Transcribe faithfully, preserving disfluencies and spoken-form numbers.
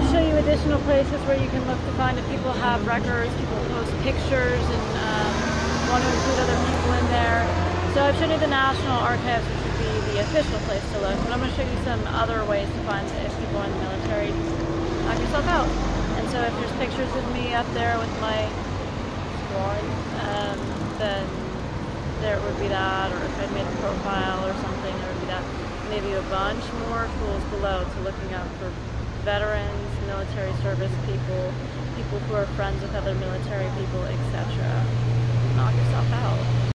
show you additional places where you can look to find if people have records, people post pictures and um, want to include other people in there. So I've shown you the National Archives, which would be the official place to look, but I'm going to show you some other ways to find if people in the military knock yourself out. And so if there's pictures of me up there with my squad, um, then there would be that, or if I made a profile or something, there would be that. Maybe a bunch more tools below to looking up for veterans, military service people, people who are friends with other military people, et cetera. Knock yourself out.